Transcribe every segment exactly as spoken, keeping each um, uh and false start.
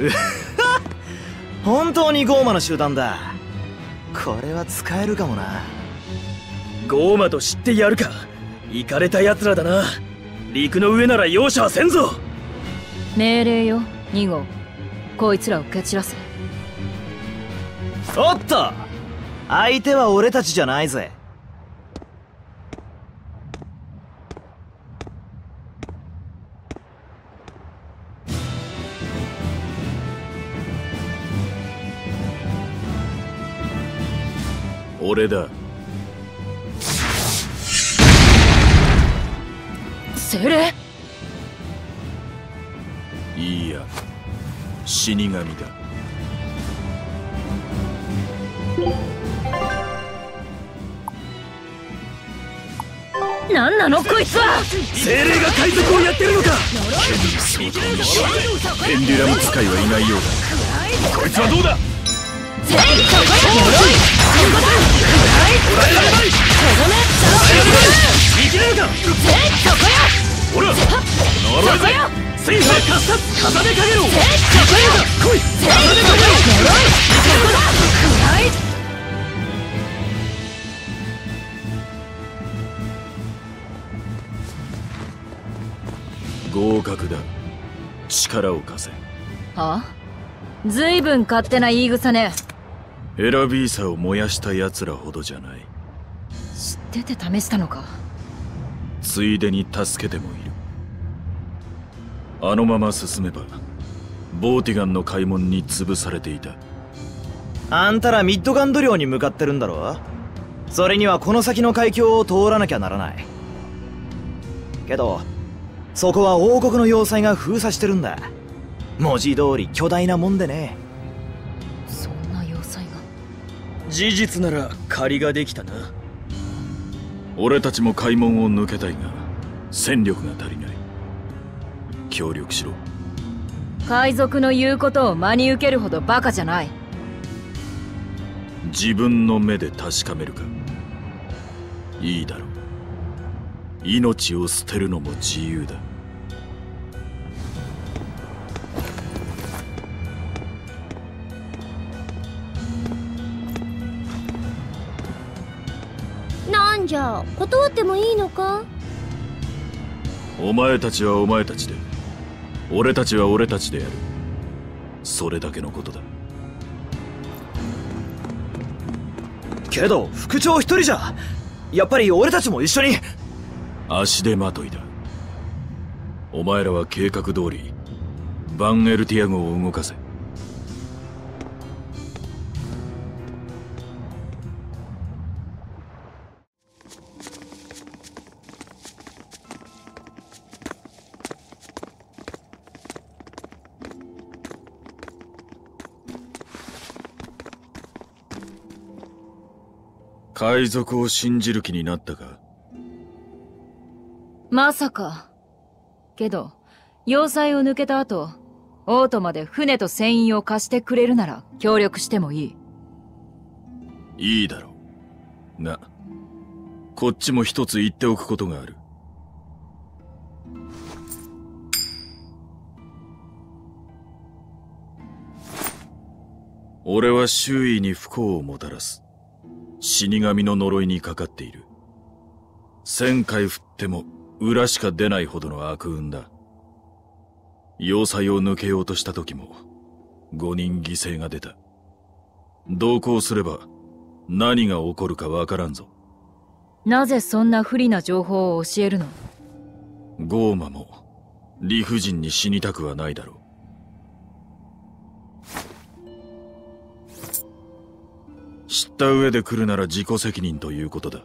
本当にゴーマの集団だ。これは使えるかもな。 ゴーマと知ってやるか。イカれた奴らだな。陸の上なら容赦はせんぞ。 命令よに号、こいつらを蹴散らせ。 おっと、相手は俺たちじゃないぜ。 俺だ。 精霊？ いいや、死神だ。 何なのこいつは。 精霊が海賊をやってるのか。 ペンデュラム使いはいないようだ。こいつはどうだ。 せい、そこよ。 捕らえられない。生きれるか。 せい、そこよ。 ほら、呪いぜ。セイハー喝殺、重ねかげろ。 せい、そこよ。 来い、重ねかげろ。 呪い、そこだ。暗い。 合格だ。力を貸せ。 はあ？ずいぶん勝手な言い草ね。 エラビーサを燃やした奴らほどじゃない。 知ってて試したのか。 ついでに助けてもいる。あのまま進めばボーティガンの開門に潰されていた。 あんたらミッドガンド領に向かってるんだろ。それにはこの先の海峡を通らなきゃならない。けどそこは王国の要塞が封鎖してるんだ。文字通り巨大なもんでね。 そんな要塞が。 事実なら借りができたな。 俺たちも開門を抜けたいが戦力が足りない。協力しろ。 海賊の言うことを真に受けるほどバカじゃない。 自分の目で確かめるか。いいだろう。命を捨てるのも自由だ。 なんじゃ、断ってもいいのか。 お前たちはお前たちで、俺たちは俺たちでやる。それだけのことだ。 けど副長一人じゃ、やっぱり俺たちも一緒に。 足手まといだ。お前らは計画通りバンエルティア号を動かせ。海賊を信じる気になったか。 まさか。けど要塞を抜けた後、オートまで船と船員を貸してくれるなら協力してもいい。 いいだろう。がこっちも一つ言っておくことがある。俺は周囲に不幸をもたらす死神の呪いにかかっている。千回振っても裏しか出ないほどの悪運だ。要塞を抜けようとした時も五人犠牲が出た。同行すれば何が起こるかわからんぞ。 なぜそんな不利な情報を教えるの？ ゴーマも理不尽に死にたくはないだろう。知った上で来るなら自己責任ということだ。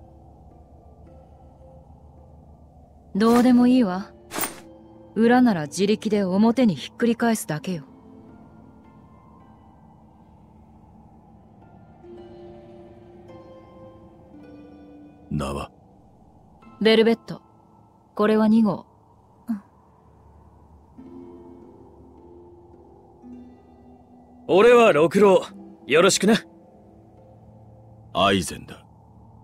どうでもいいわ。裏なら自力で表にひっくり返すだけよ。 名は？ ベルベット。これはに号。うん、 俺は六郎。よろしくな。 アイゼンだ。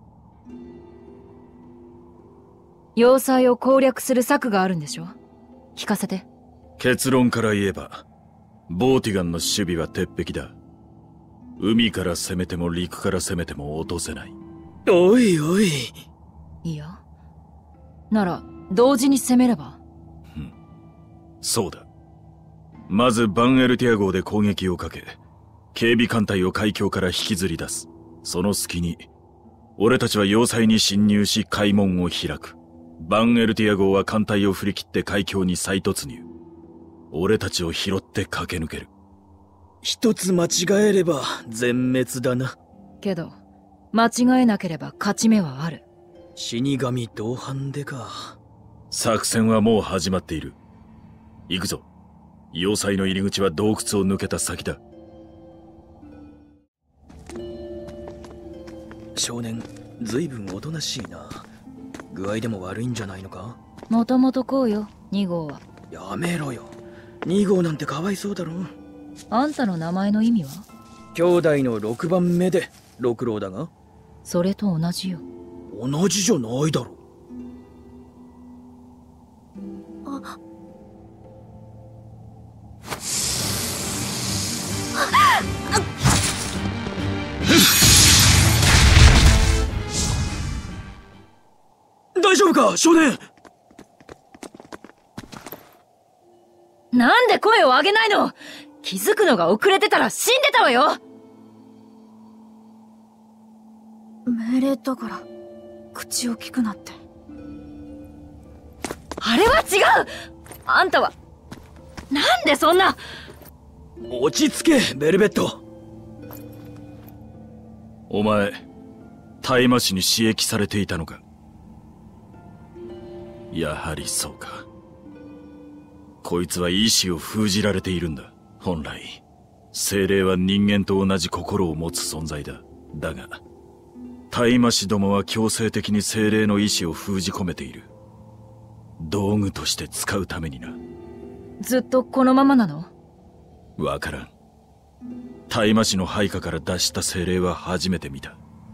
要塞を攻略する策があるんでしょ？聞かせて。 結論から言えばボーティガンの守備は鉄壁だ。海から攻めても陸から攻めても落とせない。 おいおい。 いや。なら、同時に攻めれば。 うん。そうだ。まずバンエルティア号で攻撃をかけ、警備艦隊を海峡から引きずり出す。その隙に、俺たちは要塞に侵入し海門を開く。バンエルティア号は艦隊を振り切って海峡に再突入。俺たちを拾って駆け抜ける。 一つ間違えれば全滅だな。 けど、間違えなければ勝ち目はある。 死神同伴でか。 作戦はもう始まっている。行くぞ。要塞の入り口は洞窟を抜けた先だ。 少年、ずいぶんおとなしいな。具合でも悪いんじゃないのか？ もともとこうよ、に号は。 やめろよ。に号なんてかわいそうだろ。 あんたの名前の意味は？ 兄弟のろくばんめで六郎だが。 それと同じよ。 同じじゃないだろ。 あ大丈夫か、少年。 なんで声を上げないの？気づくのが遅れてたら死んでたわよ。 命令だから口を聞くなって。 あれは違う。あんたはなんでそんな。 落ち着け、ベルベット。 お前、大麻市に刺激されていたのか？やはりそうか。こいつは意志を封じられているんだ。本来、精霊は人間と同じ心を持つ存在だ。だが、大麻師どもは強制的に精霊の意志を封じ込めている。道具として使うためにな。 ずっとこのままなの？ わからん。大麻師の配下から脱した精霊は初めて見た。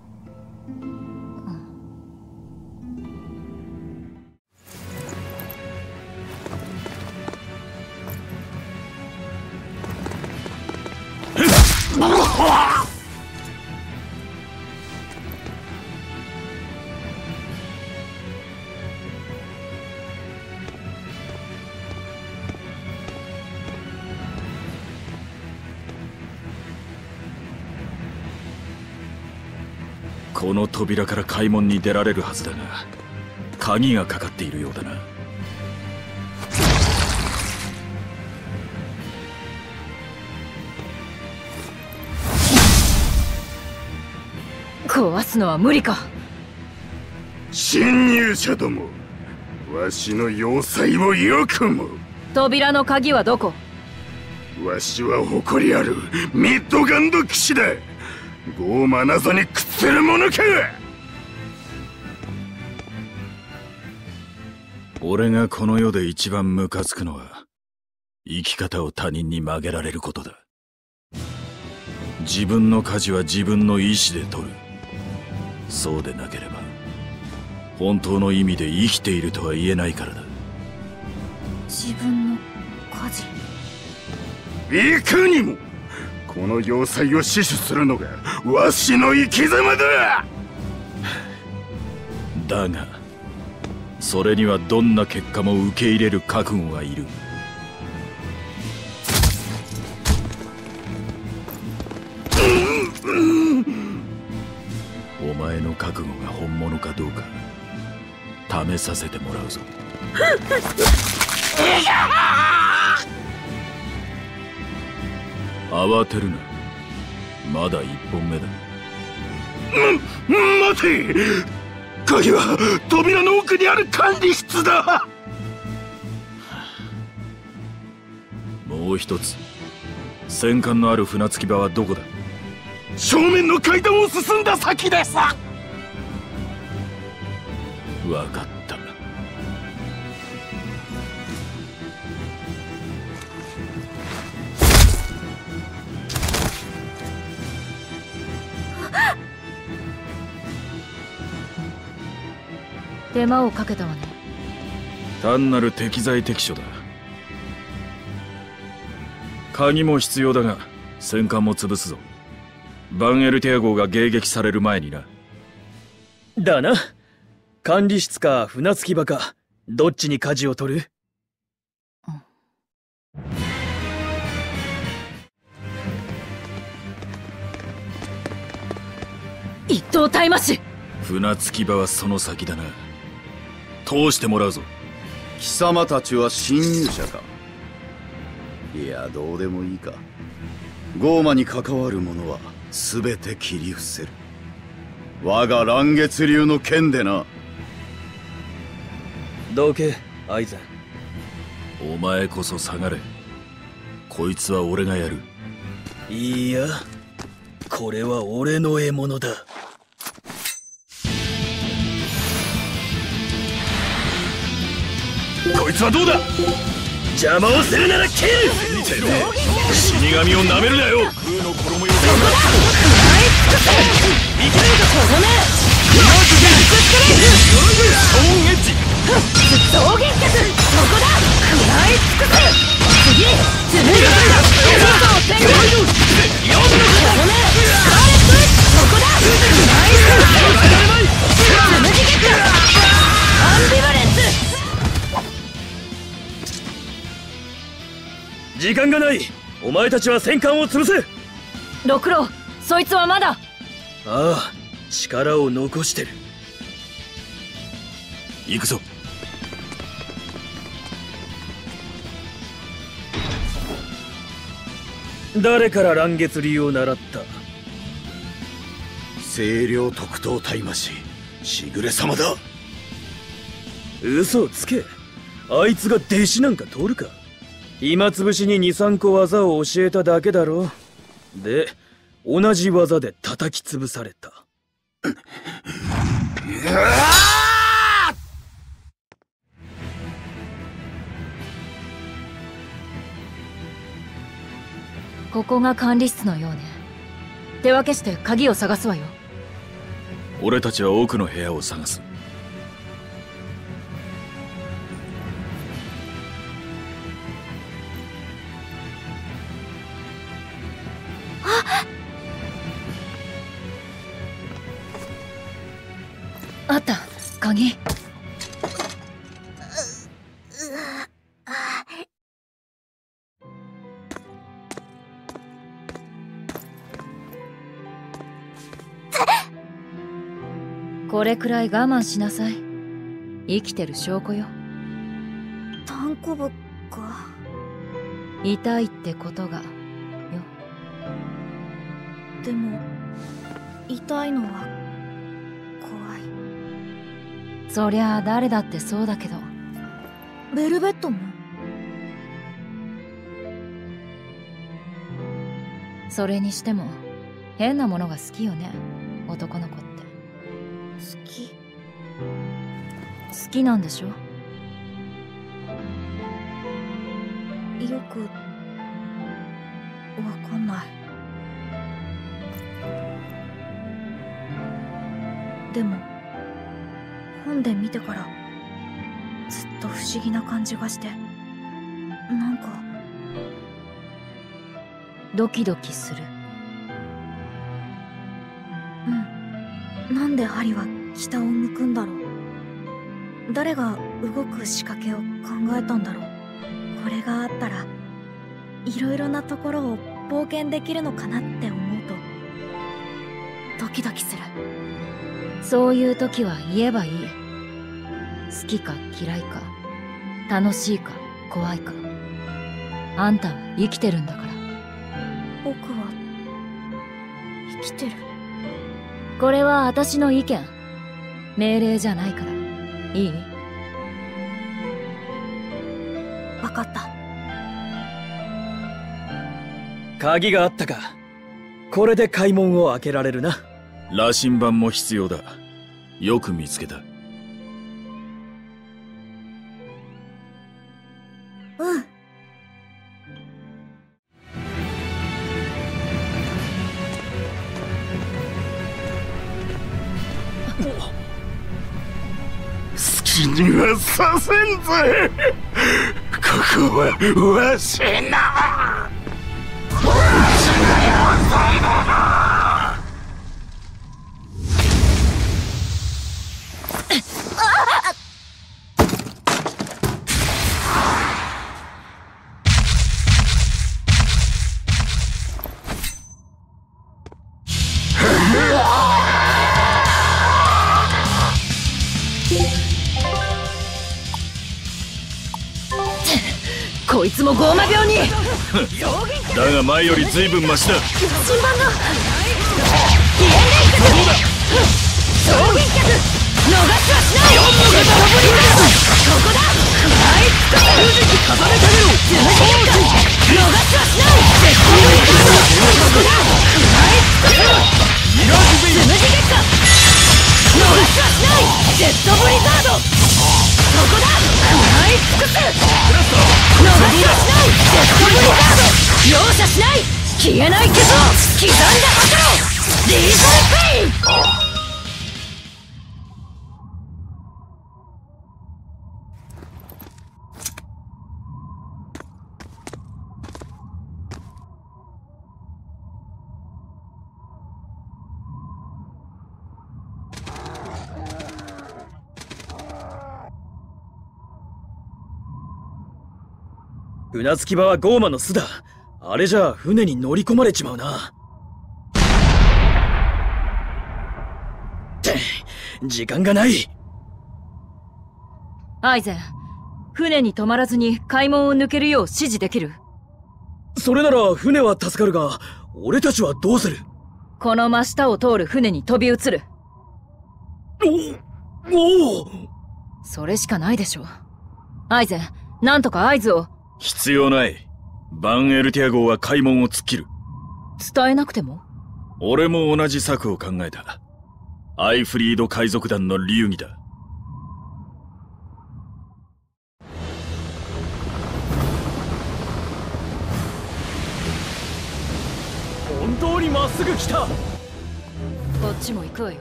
この扉から開門に出られるはずだが、鍵がかかっているようだな。 壊すのは無理か。 侵入者ども、わしの要塞をよくも。 扉の鍵はどこ？ わしは誇りあるミッドガンド騎士だ。ゴーマナザに屈せるものか。 俺がこの世で一番ムカつくのは、生き方を他人に曲げられることだ。自分の舵は自分の意志で取る。そうでなければ、本当の意味で生きているとは言えないからだ。 自分の舵。 いかにもこの要塞を死守するのがわしの生き様だ。 だがそれにはどんな結果も受け入れる覚悟がいる。お前の覚悟が本物かどうか試させてもらうぞ。慌てるな。まだ一本目だ。 ま、待て。鍵は扉の奥にある管理室だ。 もう一つ、戦艦のある船着き場はどこだ？ 正面の階段を進んだ先です。 わかった。 手間をかけたわね。 単なる適材適所だ。 鍵も必要だが戦艦も潰すぞ。バンエルテア号が迎撃される前にな。 だな。管理室か船着き場か、どっちに舵を取る？ 一等タイマシ。 船着き場はその先だな。通してもらうぞ。 貴様たちは侵入者か。いや、どうでもいいか。ゴーマに関わる者は全て切り伏せる。我が嵐月流の剣でな。 どけ、アイゼン。 お前こそ下がれ。こいつは俺がやる。 いや、これは俺の獲物だ。 こいつはどうだ。 邪魔をするなら蹴る。 死神を舐めるなよ。空の衣よ。 いけるか。 ごめん。 ストーンエッジ。 草原脚。そこだ。食らい尽くせ。次。つむぎだ。そこを天狗。ごめん。スカーレット。そこだ。食らい尽くせ。つむじゲット。アンビバレンス。 時間がない。お前たちは戦艦を潰せ。 六郎、そいつはまだ。 ああ、力を残してる。 行くぞ。 誰から嵐月流を習った？ 清涼特等タイマシしぐれ様だ。 嘘をつけ。あいつが弟子なんか通るか。暇つぶしに にさん 個技を教えただけだろ。で、同じ技で叩き潰された。 ここが管理室のようね。手分けして鍵を探すわよ。 俺たちは奥の部屋を探す。 あった、鍵。これくらい我慢しなさい。生きてる証拠よ。 タンコブか。 痛いってことがよ。 でも痛いのは怖い。 そりゃあ誰だってそうだけど。 ベルベットも。 それにしても変なものが好きよね、男の子って。 好き？ 好きなんでしょ？ よくわかんない。でも本で見てからずっと不思議な感じがして、なんかドキドキする。 うん。なんで針は北を向くんだろう。誰が動く仕掛けを考えたんだろう。これがあったらいろいろなところを冒険できるのかなって思うとドキドキする。 そういう時は言えばいい。好きか嫌いか、楽しいか怖いか。あんたは生きてるんだから。 僕は生きてる。 これは私の意見、命令じゃないから。いい？ わかった。 鍵があったか。これで開門を開けられるな。 羅針盤も必要だ。よく見つけた。 うん。 好きにはさせんぜ。ここはわしの。 こいつもゴーマ病にだが前より随分マシだ。 新版の飛燕連脚衝撃脚逃しはしない。ジェットブリザードここだ。食らいつくせ十字重ねてみろ。十字結果逃しはしない。ジェットブリザードここだ。食らいつくせ十字結果逃しはしない。ジェットブリザードここだ。食らいつくせ逃しはしない。ジェットブリザード容赦しない。消えない傷を刻んで測ろう。リーサルペイン。 船着き場はゴーマの巣だ。あれじゃあ船に乗り込まれちまうな。って時間がない。 アイゼン、船に止まらずに海門を抜けるよう指示できる？ それなら船は助かるが、俺たちはどうする？ この真下を通る船に飛び移る。 おおお。 それしかないでしょ。アイゼン、なんとか合図を。 必要ない。バンエルティア号は海門を突っ切る。 伝えなくても？ 俺も同じ策を考えた。アイフリード海賊団の流儀だ。 本当にまっすぐ来た。 こっちも行くわよ。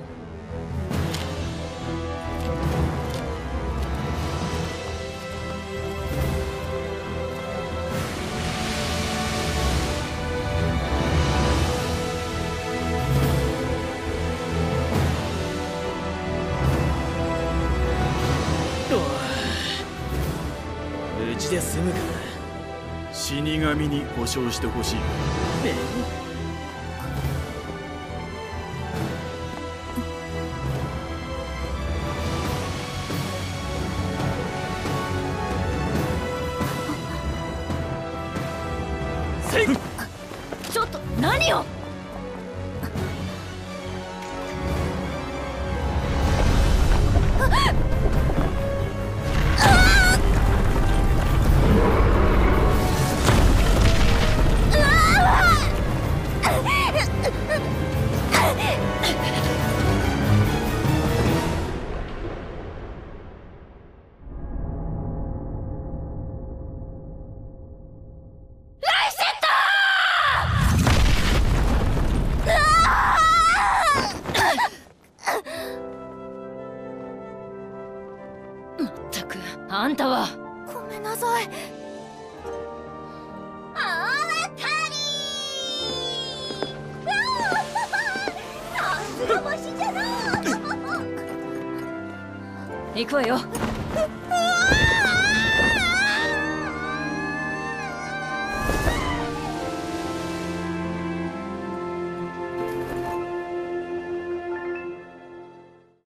無事で済むかな。 死神に保証してほしい。 ちょっと何を。あんたは。 ごめんなさい。 あわたりー。さすが星じゃな。 行くわよ。 うわ